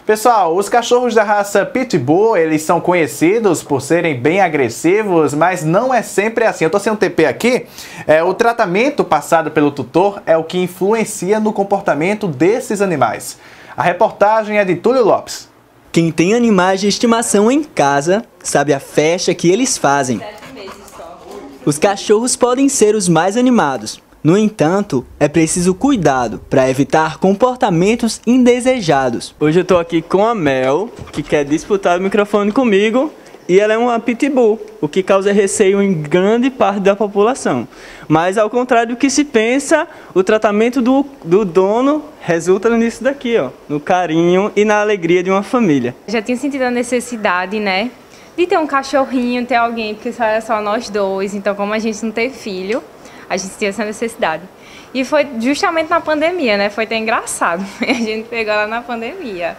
Pessoal, os cachorros da raça Pitbull, eles são conhecidos por serem bem agressivos, mas não é sempre assim. Eu tô sem um TP aqui. O tratamento passado pelo tutor é o que influencia no comportamento desses animais. A reportagem é de Túlio Lopes. Quem tem animais de estimação em casa sabe a festa que eles fazem. Os cachorros podem ser os mais animados. No entanto, é preciso cuidado para evitar comportamentos indesejados. Hoje eu estou aqui com a Mel, que quer disputar o microfone comigo, e ela é uma pitbull, o que causa receio em grande parte da população. Mas ao contrário do que se pensa, o tratamento do dono resulta nisso daqui, ó, no carinho e na alegria de uma família. Já tinha sentido a necessidade, né, de ter um cachorrinho, ter alguém, porque só era só nós dois, então como a gente não tem filho, a gente tinha essa necessidade. E foi justamente na pandemia, né? Foi até engraçado. A gente pegou ela na pandemia.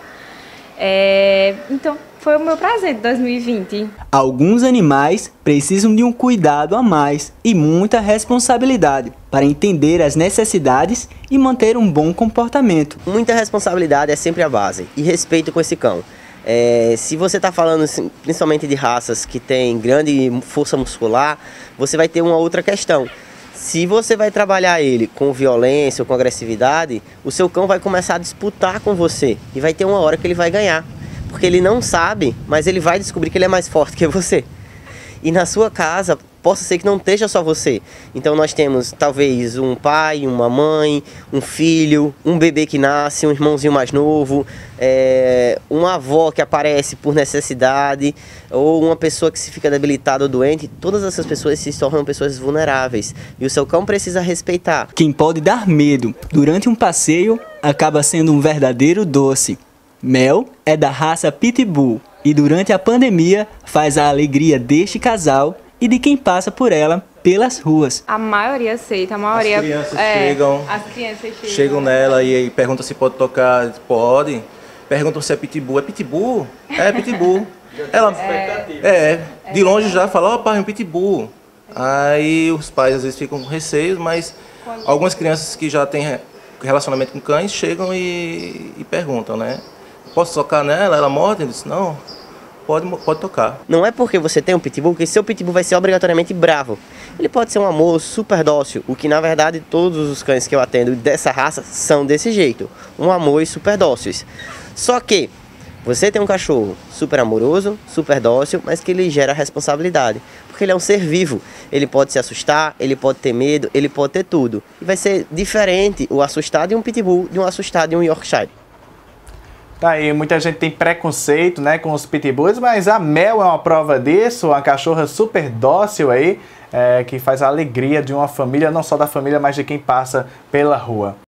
Então, foi o meu presente de 2020. Alguns animais precisam de um cuidado a mais e muita responsabilidade para entender as necessidades e manter um bom comportamento. Muita responsabilidade é sempre a base e respeito com esse cão. Se você está falando principalmente de raças que têm grande força muscular, você vai ter uma outra questão. Se você vai trabalhar ele com violência ou com agressividade, o seu cão vai começar a disputar com você e vai ter uma hora que ele vai ganhar. Porque ele não sabe, mas ele vai descobrir que ele é mais forte que você. E na sua casa, possa ser que não esteja só você. Então nós temos talvez um pai, uma mãe, um filho, um bebê que nasce, um irmãozinho mais novo, uma avó que aparece por necessidade, ou uma pessoa que se fica debilitada ou doente. Todas essas pessoas se tornam pessoas vulneráveis e o seu cão precisa respeitar. Quem pode dar medo durante um passeio acaba sendo um verdadeiro doce. Mel é da raça Pitbull e durante a pandemia faz a alegria deste casal e de quem passa por ela pelas ruas. A maioria aceita, a maioria... As crianças chegam nela e perguntam se pode tocar. Pode. Perguntam se é Pitbull. É Pitbull? É Pitbull. Ela de longe já fala, ó, pai, é um Pitbull. Aí os pais às vezes ficam com receios, mas algumas crianças que já têm relacionamento com cães chegam e perguntam, né? Posso tocar nela? Ela morde? Eu disse, não. Pode tocar. Não é porque você tem um pitbull que seu pitbull vai ser obrigatoriamente bravo. Ele pode ser um amor super dócil, o que na verdade todos os cães que eu atendo dessa raça são desse jeito. Um amor e super dóceis. Só que você tem um cachorro super amoroso, super dócil, mas que lhe gera responsabilidade. Porque ele é um ser vivo. Ele pode se assustar, ele pode ter medo, ele pode ter tudo. E vai ser diferente o assustado de um pitbull de um assustado de um Yorkshire. Tá aí, muita gente tem preconceito, né, com os pitbulls, mas a Mel é uma prova disso, uma cachorra super dócil aí, que faz a alegria de uma família, não só da família, mas de quem passa pela rua.